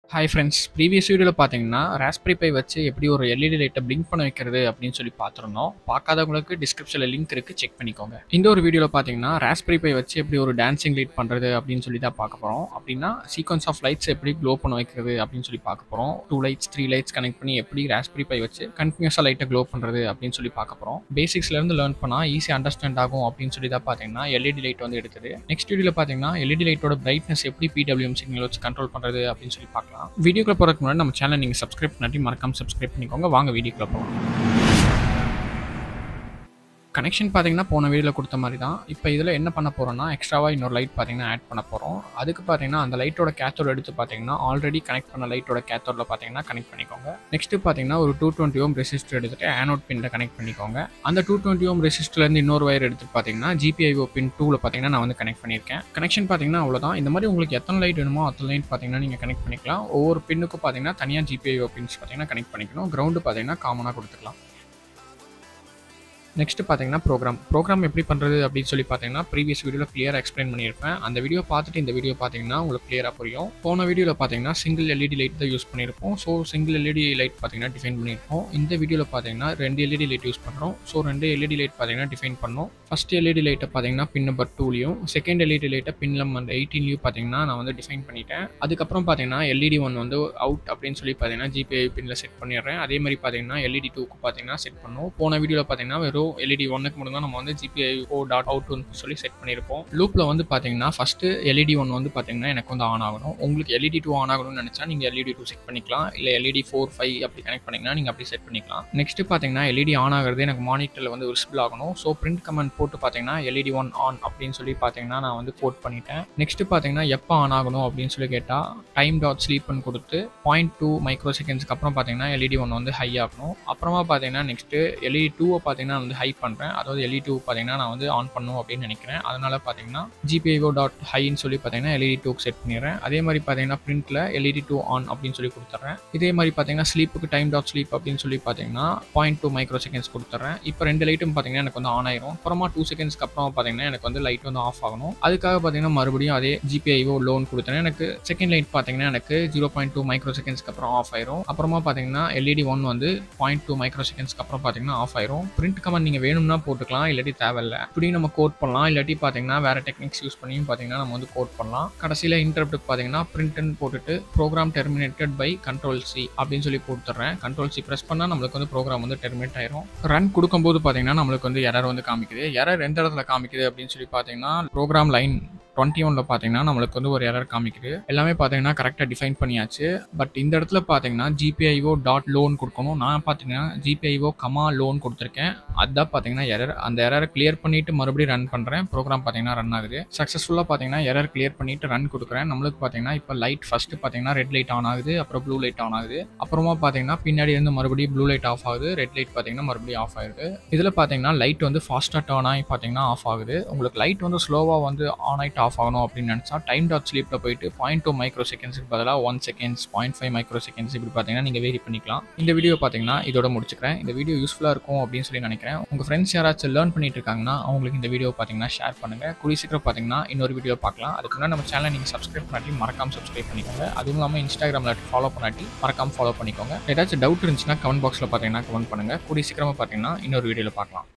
Hi friends, previous வீடியோவில் பார்த்தீங்கன்னா raspberry by வச்சு எப்படி ஒரு எல்இடி லைட்டை பிளிங்க் பண்ண வைக்கிறது அப்படின்னு சொல்லி பார்த்துருந்தோம். பார்க்காதவங்களுக்கு டிஸ்கிரிப்ஷனில் லிங்க் இருக்குது, செக் பண்ணிக்கோங்க. இந்த ஒரு வீடியோவில் பார்த்தீங்கன்னா ராஸ்பெரி பை வச்சு எப்படி ஒரு டான்சிங் லைட் பண்ணுறது அப்படின்னு சொல்லி தான் பார்க்க போகிறோம். அப்படின்னா சீக்வன்ஸ் ஆஃப் லைட்ஸ் எப்படி க்ளோ பண்ண வைக்கிறது அப்படின்னு சொல்லி பார்க்க போகிறோம். 2 லைட்ஸ் 3 லைட்ஸ் கனெக்ட் பண்ணி எப்படி ராஸ்பெரி பை வச்சு கண்டினியூஸாக லைட்டை க்ளோ பண்ணுறது அப்படின்னு சொல்லி பார்க்க போகிறோம். பேசிக்ஸ்லேருந்து லேர்ன் பண்ணால் ஈஸியாக அண்டர்ஸ்டாண்ட் ஆகும் அப்படின்னு சொல்லி தான் பார்த்தீங்கன்னா எல்இடி லைட் வந்து எடுத்தது. நெக்ஸ்ட் வீடியோவில் பார்த்தீங்கன்னா எல்இடி லைட்டோட பிரைட்னஸ் எப்படி பிடபிள்யூஎம் சிக்னல் வச்சு கண்ட்ரோல் பண்ணுறது அப்படின்னு சொல்லி பார்க்கலாம். வீடியோக்குள்ள போறதுக்கு முன்னாடி நம்ம சேனலை நீங்க சப்ஸ்கிரைப் பண்ணாட்டி மறக்காம சப்ஸ்கிரைப் பண்ணிக்கோங்க. வாங்க வீடியோக்குள்ள போகலாம். கனெக்ஷன் பார்த்தீங்கன்னா போன வீடியோவில் கொடுத்த மாதிரி தான். இப்போ இதில் என்ன பண்ண போகிறோம்னா எக்ஸ்ட்ராவாக இன்னொரு லைட் பார்த்தீங்கன்னா ஆட் பண்ண போகிறோம். அதுக்கு பார்த்தீங்கன்னா அந்த லைட்டோட கேத்தோட எடுத்து பார்த்தீங்கன்னா ஆல்ரெடி கனெக்ட் பண்ண லைட்டோட கேத்தோட பார்த்தீங்கன்னா கனெக்ட் பண்ணிக்கோங்க. நெக்ஸ்ட்டு பார்த்தீங்கன்னா ஒரு 220 ஓம் ரெசிஸ்டர் எடுத்துகிட்டு ஆனோட் பின்ல கனெக்ட் பண்ணிக்கோங்க. அந்த 220 ஓம் ரெசிஸ்டர்லேருந்து இன்னொரு வயர் எடுத்து பார்த்தீங்கன்னா GPIO பின் 2ல பார்த்தீங்கன்னா நான் வந்து கனெக்ட் பண்ணியிருக்கேன். கனெக்ஷன் பார்த்தீங்கன்னா அவ்வளோதான். இந்த மாதிரி உங்களுக்கு எத்தனை லைட் வேணுமோ அத்தனை லைட் பார்த்தீங்கன்னா நீங்கள் கனெக்ட் பண்ணிக்கலாம். ஒவ்வொரு பின்னுக்கும் பார்த்தீங்கன்னா தனியாக GPIO பின்ஸ் பார்த்தீங்கன்னா கனெக்ட் பண்ணிக்கணும். கிரவுண்டு பார்த்தீங்கன்னா காமனாக கொடுத்துக்கலாம். நெக்ஸ்ட் பார்த்தீங்கன்னா ப்ரோக்ராம் எப்படி பண்ணுறது அப்படின்னு சொல்லி பார்த்தீங்கன்னா ப்ரீவியஸ் வீடியோவில் கிளியராக எக்ஸ்பிளைன் பண்ணியிருப்பேன். அந்த வீடியோ பார்த்துட்டு இந்த வீடியோ பார்த்தீங்கன்னா உங்களுக்கு கிளியராக புரியும். போன வீடியோவில் பார்த்தீங்கன்னா சிங்கிள் எல்இடி லைட் தான் யூஸ் பண்ணியிருப்போம். ஸோ சிங்கிள் எல்இடி லைட் பார்த்தீங்கன்னா டிஃபைன் பண்ணியிருப்போம். இந்த வீடியோவில் பார்த்தீங்கன்னா 2 எல்இடி லைட் யூஸ் பண்ணுறோம். ஸோ 2 எல்இடி லைட் பார்த்தீங்கன்னா டிஃபைன் பண்ணோம். ஃபர்ஸ்ட் எல்இடி லைட்டை பார்த்தீங்கன்னா பின் நம்பர் 2லையும், செகண்ட் எல்இடி லைட்டை பின் நம்பர் 18லையும் பார்த்தீங்கன்னா நான் வந்து டிஃபைன் பண்ணிட்டேன். அதுக்கப்புறம் பார்த்தீங்கன்னா எல்இடி 1 வந்து அவுட் அப்படின்னு சொல்லி பார்த்தீங்கன்னா GPIO பின்ல செட் பண்ணிடுறேன். அதே மாதிரி பார்த்தீங்கன்னா எல்இடி 2க்கு பார்த்தீங்கன்னா செட் பண்ணுவோம். போன வீடியோவில் பார்த்தீங்கன்னா வெறும் எல்இடி 1க்கு மட்டும் தான் நம்ம வந்து GPIO.out சொல்லி செட் பண்ணியிருப்போம். லூப்ல வந்து பார்த்தீங்கன்னா ஃபர்ஸ்ட் எல்இடி 1 வந்து பார்த்தீங்கன்னா எனக்கு வந்து ஆன் ஆகணும். உங்களுக்கு எல்இடி 2 ஆன் ஆகணும்னு நினைச்சா நீங்க எல்இடி 2 செட் பண்ணிக்கலாம். இல்லை எல்இடி 4, 5 அப்படி கனெக்ட் பண்ணீங்கன்னா நீங்க அப்படி செட் பண்ணிக்கலாம். நெக்ஸ்ட் பார்த்தீங்கன்னா எல்இடி ஆன் ஆகிறது எனக்கு மானிட்டர்ல வந்து விசிபிள் ஆகணும். ஸோ பிரிண்ட் கமெண்ட் போட்டு பார்த்தீங்கன்னா எல்இடி 1 ஆன் அப்படின்னு சொல்லி பார்த்தீங்கன்னா நான் வந்து கோட் பண்ணிட்டேன். நெக்ஸ்ட் பார்த்தீங்கன்னா எப்போ ஆன் ஆகணும் அப்படின்னு சொல்லி கேட்டால் டைம் டாட் ஸ்லீப்னு கொடுத்து 0.2 மைக்ரோ செகண்ட்ஸ்க்கு அப்புறம் பார்த்தீங்கன்னா எல்இடி 1 வந்து ஹை ஆகணும். அப்புறமா பார்த்தீங்கன்னா நெக்ஸ்ட் எல்இடி 2 பார்த்தீங்கன்னா வந்து ஹை பண்ணுறேன். அதாவது எல்இடி 2 பார்த்தீங்கன்னா நான் வந்து ஆன் பண்ணும் அப்படின்னு நினைக்கிறேன். அதனால பார்த்தீங்கன்னா GPIO.high சொல்லி பார்த்தீங்கன்னா எல்இடி 2க்கு செட் பண்ணிடுறேன். அதே மாதிரி பார்த்தீங்கன்னா பிரிண்ட்ல எல்இடி 2 ஆன் அப்படின்னு சொல்லி கொடுத்துட்றேன். இதே மாதிரி பார்த்தீங்கன்னா ஸ்லீப்புக்கு டைம் டாட் ஸ்லீப் அப்படின்னு சொல்லி பார்த்தீங்கன்னா 0.2 மைக்ரோ செகண்ட்ஸ் கொடுத்துட்றேன். இப்போ 2 லைட்டும் பார்த்தீங்கன்னா எனக்கு வந்து ஆன் ஆயிரும். அப்புறமா 2 செகண்ட்ஸ்க்கு அப்புறம் பார்த்தீங்கன்னா எனக்கு வந்து லைட் வந்து ஆஃப் ஆகணும். அதுக்காக பார்த்தீங்கன்னா மறுபடியும் அதே GPIO லோன் கொடுத்தேன். எனக்கு செகண்ட் லைட் பார்த்தீங்கன்னா எனக்கு 0.2 மைக்ரோ செகண்ட்ஸ்க்கு அப்புறம் ஆஃப் ஆயிரும். அப்புறமா பார்த்தீங்கன்னா எல்இடி 1 வந்து 0.2 மைக்ரோ செகண்ட்ஸ்க்கு அப்புறம் பார்த்தீங்கன்னா ஆஃப் ஆயிரும். பிரிண்ட் கமெண்ட் நீங்க வேணும்னா போட்டுக்கலாம், இல்லாட்டி தேவையில்ல. இப்படி நம்ம கோட் பண்ணலாம். இல்லாட்டி பார்த்தீங்கன்னா வேற டெக்னிக்ஸ் யூஸ் பண்ணியும் பார்த்தீங்கன்னா நம்ம வந்து கோட் பண்ணலாம். கடைசியில் இன்டரப்ட்டுக்கு பார்த்தீங்கன்னா பிரிண்ட்னு போட்டுட்டு ப்ரோக்ராம் டெர்மினேட்டட் பை Ctrl+C அப்படின்னு சொல்லி போட்டுறேன். Ctrl+C ப்ரெஸ் பண்ணால் நம்மளுக்கு வந்து ப்ரோக்ராம் வந்து டெர்மினேட் ஆயிரும். ரன் கொடுக்கும்போது பார்த்தீங்கன்னா நம்மளுக்கு வந்து எரர் வந்து காமிக்குது. எரர் எந்த இடத்துல காமிக்குது அப்படின்னு சொல்லி பார்த்தீங்கன்னா ப்ரோக்ராம் லைன் 21ல பார்த்தீங்கன்னா நம்மளுக்கு வந்து ஒரு எரர் காமிக்குது. எல்லாமே பார்த்தீங்கன்னா கரெக்டாக டிஃபைன் பண்ணியாச்சு. பட் இந்த இடத்துல பார்த்தீங்கன்னா GPIO.loan கொடுக்கணும். நான் பார்த்தீங்கன்னா GPIO, loan கொடுத்துருக்கேன். அதுதான் பார்த்தீங்கன்னா எரர். அந்த எரரை கிளியர் பண்ணிட்டு மறுபடியும் ரன் பண்ணுறேன். ப்ரோக்ராம் பார்த்தீங்கன்னா ரன் ஆகுது. சக்ஸஸ்ஃபுல்லாக பார்த்தீங்கன்னா எரர் கிளியர் பண்ணிட்டு ரன் கொடுக்குறேன். நம்மளுக்கு பார்த்தீங்கன்னா இப்போ லைட் ஃபர்ஸ்ட் பார்த்தீங்கன்னா ரெட் லைட் ஆன் ஆகுது, அப்புறம் ப்ளூ லைட் ஆன் ஆகுது. அப்புறமா பார்த்தீங்கன்னா பின்னாடி இருந்து மறுபடியும் ப்ளூ லைட் ஆஃப் ஆகுது, ரெட் லைட் பார்த்தீங்கன்னா மறுபடியும் ஆஃப் ஆகுது. இதில் பார்த்தீங்கன்னா லைட் வந்து ஃபாஸ்ட்டாக டர்ன் ஆகி பார்த்தீங்கன்னா ஆஃப் ஆகுது. உங்களுக்கு லைட் வந்து ஸ்லோவாக வந்து ஆன் ஆகிட்டு ஆஃப் ஆகணும் அப்படின்னு நினச்சா டைம் டாட் ஸ்லீப்ல போயிட்டு 0.2 மைக்ரோ செகண்ட்ஸ்க்கு பதிலாக 1 செகண்ட்ஸ், 0.5 மைக்ரோ செகண்ட்ஸ் இப்படி பார்த்தீங்கன்னா நீங்கள் வேரி பண்ணிக்கலாம். இந்த வீடியோ பார்த்தீங்கன்னா இதோட முடிச்சுக்கிறேன். இந்த வீடியோ யூஸ்ஃபுல்லாக இருக்கும் அப்படின்னு சொல்லி நினைக்கிறேன். உங்கள் ஃப்ரெண்ட்ஸ் யாராச்சும் லேர்ன் பண்ணிட்டு இருக்காங்கன்னா அவங்களுக்கு இந்த வீடியோ பார்த்தீங்கன்னா ஷேர் பண்ணுங்க. கூடிய சீக்கிரம் பார்த்தீங்கன்னா இன்னொரு வீடியோ பார்க்கலாம். அதுக்கு முன்னாடி நம்ம சேனலை நீங்கள் சப்ஸ்கிரைப் பண்ணாட்டி மறக்காம சப்ஸ்கிரைப் பண்ணிக்கோங்க. அதுவும் இல்லாமல் இன்ஸ்டாகிராமில் ஃபாலோ பண்ணாட்டி மறக்காம ஃபாலோ பண்ணிக்கோங்க. ஏதாச்சும் டவுட் இருந்துச்சுன்னா கமெண்ட் பாக்ஸில் பார்த்தீங்கன்னா கமெண்ட் பண்ணுங்க. கூடிய சீக்கிரமாக பார்த்தீங்கன்னா இன்னொரு வீடியோவில் பார்க்கலாம்.